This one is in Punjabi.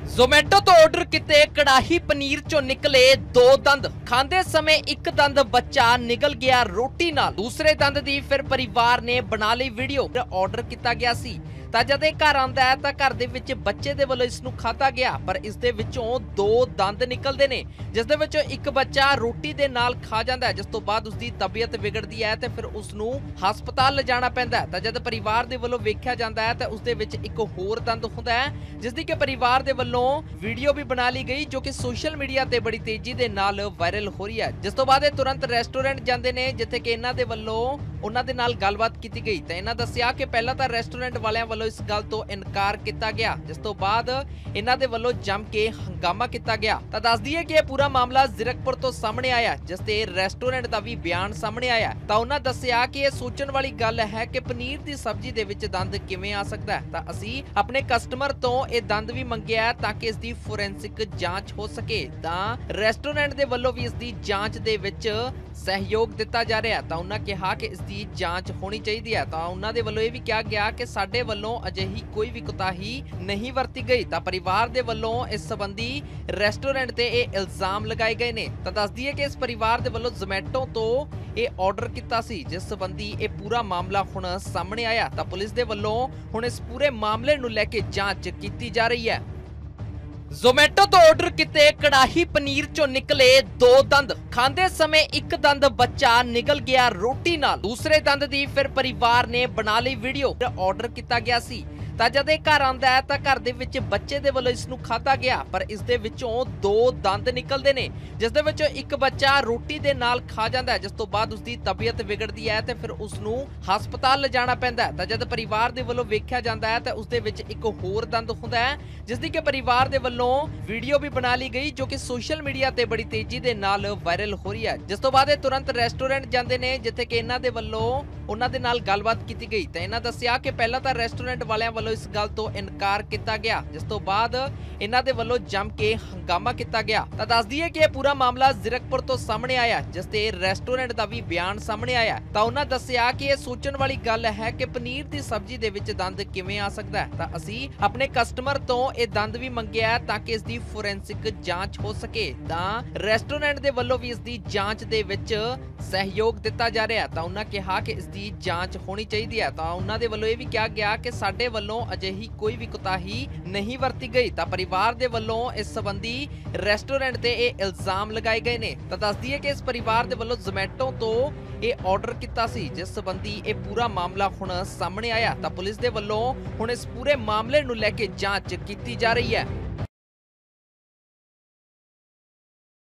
ਜ਼ੋਮੈਟੋ ਤੋਂ ਆਰਡਰ ਕੀਤੇ ਕੜਾਹੀ ਪਨੀਰ ਚੋਂ ਨਿਕਲੇ ਦੋ ਦੰਦ। ਖਾਂਦੇ ਸਮੇਂ ਇੱਕ ਦੰਦ ਬੱਚਾ ਨਿਕਲ ਗਿਆ ਰੋਟੀ ਨਾਲ, ਦੂਸਰੇ ਦੰਦ ਦੀ ਫਿਰ ਪਰਿਵਾਰ ਨੇ ਬਣਾ ਲਈ ਵੀਡੀਓ। ਆਰਡਰ ਕੀਤਾ ਗਿਆ ਸੀ ਤਾਂ ਜਦ ਇਹ ਘਰ ਆਂਦਾ ਹੈ ਤਾਂ ਘਰ ਦੇ ਵਿੱਚ ਬੱਚੇ ਦੇ ਵੱਲੋਂ ਇਸ ਨੂੰ ਖਾਧਾ ਗਿਆ, ਪਰ ਇਸ ਦੇ ਵਿੱਚੋਂ ਦੋ ਦੰਦ ਨਿਕਲਦੇ ਨੇ, ਜਿਸ ਦੇ ਵਿੱਚੋਂ ਇੱਕ ਬੱਚਾ ਰੋਟੀ ਦੇ ਨਾਲ ਖਾ ਜਾਂਦਾ ਹੈ, ਜਿਸ ਤੋਂ ਬਾਅਦ ਉਸ ਦੀ ਤਬੀਅਤ ਵਿਗੜਦੀ ਹੈ ਤੇ ਫਿਰ ਉਸ ਨੂੰ ਹਸਪਤਾਲ ਲਿਜਾਣਾ ਪੈਂਦਾ ਹੈ। ਤਾਂ ਜਦ ਪਰਿਵਾਰ ਦੇ ਵੱਲੋਂ ਵੇਖਿਆ ਜਾਂਦਾ ਹੈ ਤਾਂ ਉਸ ਦੇ ਵਿੱਚ ਇੱਕ ਹੋਰ ਦੰਦ ਹੁੰਦਾ ਹੈ, ਜਿਸ ਦੀ ਕਿ ਪਰਿਵਾਰ ਦੇ ਵੱਲੋਂ ਵੀਡੀਓ ਵੀ ਬਣਾ ਲਈ ਗਈ, ਜੋ ਕਿ ਸੋਸ਼ਲ ਮੀਡੀਆ ਤੇ ਬੜੀ ਤੇਜ਼ੀ ਦੇ ਨਾਲ ਵਾਇਰਲ ਹੋ ਰਹੀ ਹੈ। ਜਿਸ ਤੋਂ ਬਾਅਦ ਇਹ ਤੁਰੰਤ ਰੈਸਟੋਰੈਂਟ ਜਾਂਦੇ ਨੇ, ਜਿੱਥੇ ਕਿ ਇਹਨਾਂ ਦੇ ਵੱਲੋਂ ਉਹਨਾਂ ਦੇ ਨਾਲ ਗੱਲਬਾਤ ਕੀਤੀ ਗਈ ਤਾਂ ਇਹਨਾਂ ਦੱਸਿਆ ਕਿ ਪਹਿਲਾਂ ਤਾਂ ਰੈਸਟੋਰੈਂਟ ਵਾਲਿਆਂ ਵੱਲੋਂ ਇਸ ਗੱਲ ਤੋਂ ਇਨਕਾਰ ਕੀਤਾ ਗਿਆ, ਜਿਸ ਤੋਂ ਬਾਅਦ ਇਹਨਾਂ ਦੇ ਵੱਲੋਂ ਜੰਮ ਕੇ ਹੰਗਾਮਾ ਕੀਤਾ ਗਿਆ। ਤਾਂ ਦੱਸ ਦਈਏ ਕਿ ਇਹ ਪੂਰਾ ਮਾਮਲਾ ਜ਼ੀਰਕਪੁਰ ਤੋਂ ਸਾਹਮਣੇ ਆਇਆ, ਜਿਸ ਤੇ ਰੈਸਟੋਰੈਂਟ ਦਾ ਵੀ ਬਿਆਨ ਸਾਹਮਣੇ ਆਇਆ। ਤਾਂ ਉਹਨਾਂ ਦੱਸਿਆ ਕਿ ਇਹ ਸੋਚਣ ਵਾਲੀ ਗੱਲ ਹੈ ਕਿ ਪਨੀਰ ਦੀ ਸਬਜ਼ੀ ਦੇ ਵਿੱਚ ਦੰਦ ਕਿਵੇਂ ਆ ਸਕਦਾ ਹੈ। ਤਾਂ ਅਸੀਂ ਆਪਣੇ ਕਸਟਮਰ ਤੋਂ ਇਹ ਦੰਦ ਵੀ ਮੰਗਿਆ ਤਾਂ ਕਿ ਇਸ ਦੀ ਫੋਰੈਂਸਿਕ ਜਾਂਚ ਹੋ ਸਕੇ। ਤਾਂ ਰੈਸਟੋਰੈਂਟ ਦੇ ਵੱਲੋਂ ਵੀ ਇਸ ਦੀ ਜਾਂਚ ਦੇ ਵਿੱਚ ਸਹਿਯੋਗ ਦਿੱਤਾ ਜਾ ਰਿਹਾ। ਤਾਂ ਉਹਨਾਂ ਕਿਹਾ ਕਿ ਇਸ ਦੀ ਜਾਂਚ ਹੋਣੀ ਚਾਹੀਦੀ ਹੈ। ਤਾਂ ਉਹਨਾਂ ਦੇ ਵੱਲੋਂ ਇਹ ਵੀ ਕਿਹਾ ਗਿਆ ਕਿ ਸਾਡੇ ਵੱਲੋਂ ਅਜਿਹੀ ਕੋਈ ਵੀ ਕੁਤਾਹੀ ਨਹੀਂ ਵਰਤੀ ਗਈ। ਤਾਂ ਪਰਿਵਾਰ ਦੇ ਵੱਲੋਂ ਇਸ ਸੰਬੰਧੀ ਰੈਸਟੋਰੈਂਟ ਤੇ ਇਹ ਇਲਜ਼ਾਮ ਲਗਾਏ ਗਏ ਨੇ। ਤਾਂ ਦੱਸ ਦਈਏ ਕਿ ਇਸ ਪਰਿਵਾਰ ਦੇ ਵੱਲੋਂ ਜ਼ੋਮੈਟੋ ਤੋਂ ਇਹ ਆਰਡਰ ਕੀਤਾ ਸੀ, ਜਿਸ ਸੰਬੰਧੀ ਇਹ ਪੂਰਾ ਮਾਮਲਾ ਹੁਣ ਸਾਹਮਣੇ ਆਇਆ। ਤਾਂ ਪੁਲਿਸ ਦੇ ਵੱਲੋਂ ਹੁਣ ਇਸ ਪੂਰੇ ਮਾਮਲੇ ਨੂੰ ਲੈ ਕੇ ਜਾਂਚ ਕੀਤੀ ਜਾ ਰਹੀ ਹੈ। ਜ਼ੋਮੈਟੋ ਤੋਂ ਆਰਡਰ ਕੀਤੇ ਕੜਾਹੀ ਪਨੀਰ ਚੋਂ ਨਿਕਲੇ ਦੋ ਦੰਦ। ਖਾਂਦੇ ਸਮੇਂ ਇੱਕ ਦੰਦ ਬੱਚਾ ਨਿਕਲ ਗਿਆ ਰੋਟੀ ਨਾਲ, ਦੂਸਰੇ ਦੰਦ ਦੀ ਫਿਰ ਪਰਿਵਾਰ ਨੇ ਬਣਾ ਲਈ ਵੀਡੀਓ। ਆਰਡਰ ਕੀਤਾ ਗਿਆ ਸੀ ਤਾਂ ਜਦ ਇਹ ਘਰ ਆਂਦਾ ਹੈ ਤਾਂ ਘਰ ਦੇ ਵਿੱਚ ਬੱਚੇ ਦੇ ਵੱਲੋਂ ਇਸ ਨੂੰ ਖਾਧਾ ਗਿਆ, ਪਰ ਇਸ ਦੇ ਵਿੱਚੋਂ ਦੋ ਦੰਦ ਨਿਕਲਦੇ ਨੇ, ਜਿਸ ਦੇ ਵਿੱਚੋਂ ਇੱਕ ਬੱਚਾ ਰੋਟੀ ਦੇ ਨਾਲ ਖਾ ਜਾਂਦਾ ਹੈ, ਜਿਸ ਤੋਂ ਬਾਅਦ ਉਸ ਦੀ ਤਬੀਅਤ ਵਿਗੜਦੀ ਹੈ ਤੇ ਫਿਰ ਉਸ ਨੂੰ ਹਸਪਤਾਲ ਲਿਜਾਣਾ ਪੈਂਦਾ ਹੈ। ਤਾਂ ਜਦ ਪਰਿਵਾਰ ਦੇ ਵੱਲੋਂ ਵੇਖਿਆ ਜਾਂਦਾ ਹੈ ਤਾਂ ਉਸ ਦੇ ਵਿੱਚ ਇੱਕ ਹੋਰ ਦੰਦ ਹੁੰਦਾ ਹੈ, ਜਿਸ ਦੀ ਕਿ ਪਰਿਵਾਰ ਦੇ ਵੱਲੋਂ ਵੀਡੀਓ ਵੀ ਬਣਾ ਲਈ ਗਈ, ਜੋ ਕਿ ਸੋਸ਼ਲ ਮੀਡੀਆ ਤੇ ਬੜੀ ਤੇਜ਼ੀ ਦੇ ਨਾਲ ਵਾਇਰਲ ਹੋ ਰਹੀ ਹੈ। ਜਿਸ ਤੋਂ ਬਾਅਦ ਇਹ ਤੁਰੰਤ ਰੈਸਟੋਰੈਂਟ ਜਾਂਦੇ ਨੇ, ਜਿੱਥੇ ਕਿ ਇਹਨਾਂ ਦੇ ਵੱਲੋਂ ਉਹਨਾਂ ਦੇ ਨਾਲ ਗੱਲਬਾਤ ਕੀਤੀ ਗਈ ਤਾਂ ਇਹਨਾਂ ਦੱਸਿਆ ਕਿ ਪਹਿਲਾਂ ਤਾਂ ਰੈਸਟੋਰੈਂਟ ਵਾਲਿਆਂ ਵੱਲੋਂ ਇਸ ਗੱਲ ਤੋਂ ਇਨਕਾਰ ਕੀਤਾ ਗਿਆ, ਜਿਸ ਤੋਂ ਬਾਅਦ ਇਹਨਾਂ ਦੇ ਵੱਲੋਂ ਜੰਮ ਕੇ ਹੰਗਾਮਾ ਕੀਤਾ ਗਿਆ। ਤਾਂ ਦੱਸ ਦਈਏ ਕਿ ਇਹ ਪੂਰਾ ਮਾਮਲਾ ਜ਼ੀਰਕਪੁਰ ਤੋਂ ਸਾਹਮਣੇ ਆਇਆ, ਜਿਸ ਤੇ ਰੈਸਟੋਰੈਂਟ ਦਾ ਵੀ ਬਿਆਨ ਸਾਹਮਣੇ ਆਇਆ। ਤਾਂ ਉਹਨਾਂ ਦੱਸਿਆ ਕਿ ਇਹ ਸੋਚਣ ਵਾਲੀ ਗੱਲ ਹੈ ਕਿ ਪਨੀਰ ਦੀ ਸਬਜ਼ੀ ਦੇ ਵਿੱਚ ਦੰਦ ਕਿਵੇਂ ਆ ਸਕਦਾ ਹੈ। ਤਾਂ ਅਸੀਂ ਆਪਣੇ ਕਸਟਮਰ ਤੋਂ ਇਹ ਦੰਦ ਵੀ ਮੰਗਿਆ ਤਾਂ ਕਿ ਇਸ ਦੀ ਫੋਰੈਂਸਿਕ ਜਾਂਚ ਹੋ ਸਕੇ। ਤਾਂ ਰੈਸਟੋਰੈਂਟ ਦੇ ਵੱਲੋਂ ਵੀ ਇਸ ਦੀ ਜਾਂਚ ਦੇ ਵਿੱਚ ਸਹਿਯੋਗ ਦਿੱਤਾ ਜਾ ਰਿਹਾ। ਤਾਂ ਉਹਨਾਂ ਕਿਹਾ ਕਿ ਇਸ ਦੀ ਜਾਂਚ ਹੋਣੀ ਚਾਹੀਦੀ ਹੈ। ਤਾਂ ਉਹਨਾਂ ਦੇ ਵੱਲੋਂ ਇਹ ਵੀ ਕਿਹਾ ਗਿਆ ਕਿ ਸਾਡੇ ਵੱਲੋਂ ਅਜਿਹੀ ਕੋਈ ਵੀ ਕੁਤਾਹੀ ਨਹੀਂ ਵਰਤੀ ਗਈ। ਤਾਂ ਪਰਿਵਾਰ ਦੇ ਵੱਲੋਂ ਇਸ ਸੰਬੰਧੀ ਰੈਸਟੋਰੈਂਟ ਤੇ ਇਹ ਇਲਜ਼ਾਮ ਲਗਾਏ ਗਏ ਨੇ। ਤਾਂ ਦੱਸ ਦਈਏ ਕਿ ਇਸ ਪਰਿਵਾਰ ਦੇ ਵੱਲੋਂ ਜ਼ੋਮੈਟੋ ਤੋਂ ਇਹ ਆਰਡਰ ਕੀਤਾ ਸੀ, ਜਿਸ ਸੰਬੰਧੀ ਇਹ ਪੂਰਾ ਮਾਮਲਾ ਹੁਣ ਸਾਹਮਣੇ ਆਇਆ। ਤਾਂ ਪੁਲਿਸ ਦੇ ਵੱਲੋਂ ਹੁਣ ਇਸ ਪੂਰੇ ਮਾਮਲੇ ਨੂੰ ਲੈ ਕੇ ਜਾਂਚ ਕੀਤੀ ਜਾ ਰਹੀ ਹੈ।